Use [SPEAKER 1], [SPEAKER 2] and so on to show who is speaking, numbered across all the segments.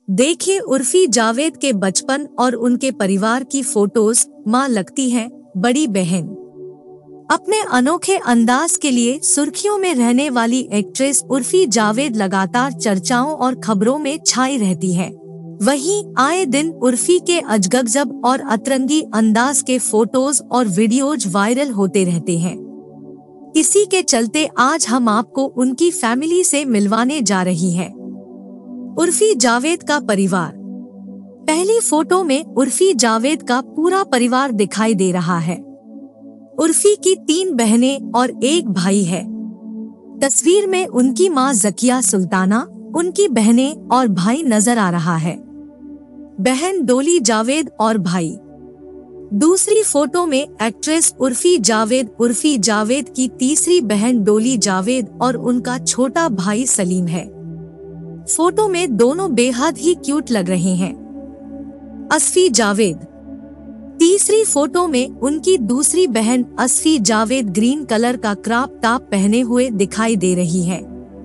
[SPEAKER 1] देखिए उर्फी जावेद के बचपन और उनके परिवार की फोटोज। माँ लगती है बड़ी बहन। अपने अनोखे अंदाज के लिए सुर्खियों में रहने वाली एक्ट्रेस उर्फी जावेद लगातार चर्चाओं और खबरों में छाई रहती है। वहीं आए दिन उर्फी के अजगजब और अतरंगी अंदाज के फोटोज और वीडियोज वायरल होते रहते हैं। इसी के चलते आज हम आपको उनकी फैमिली से मिलवाने जा रही हैं। उर्फी जावेद का परिवार। पहली फोटो में उर्फी जावेद का पूरा परिवार दिखाई दे रहा है। उर्फी की 3 बहनें और 1 भाई है। तस्वीर में उनकी मां ज़किया सुल्ताना, उनकी बहनें और भाई नजर आ रहा है। बहन डोली जावेद और भाई। दूसरी फोटो में एक्ट्रेस उर्फी जावेद की तीसरी बहन डोली जावेद और उनका छोटा भाई सलीम है। फोटो में दोनों बेहद ही क्यूट लग रहे हैं। असफी जावेद। तीसरी फोटो में उनकी दूसरी बहन असफी जावेद ग्रीन कलर का क्रॉप टॉप पहने हुए दिखाई दे रही है।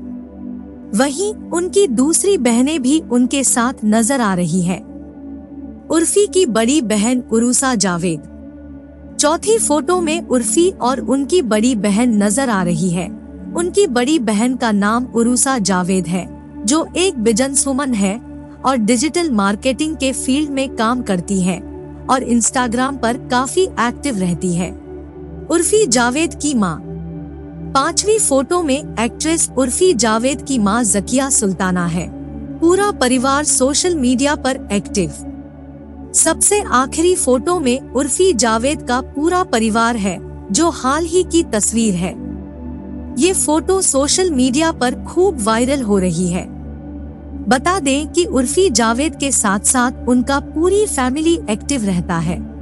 [SPEAKER 1] वहीं उनकी दूसरी बहनें भी उनके साथ नजर आ रही है। उर्फी की बड़ी बहन उरूसा जावेद। चौथी फोटो में उर्फी और उनकी बड़ी बहन नजर आ रही है। उनकी बड़ी बहन का नाम उरूसा जावेद है, जो एक बिजनेसवुमन है और डिजिटल मार्केटिंग के फील्ड में काम करती है और इंस्टाग्राम पर काफी एक्टिव रहती है। उर्फी जावेद की मां। 5वीं फोटो में एक्ट्रेस उर्फी जावेद की मां ज़किया सुल्ताना है। पूरा परिवार सोशल मीडिया पर एक्टिव। सबसे आखिरी फोटो में उर्फी जावेद का पूरा परिवार है, जो हाल ही की तस्वीर है। ये फोटो सोशल मीडिया पर खूब वायरल हो रही है। बता दें कि उर्फी जावेद के साथ साथ उनका पूरी फैमिली एक्टिव रहता है।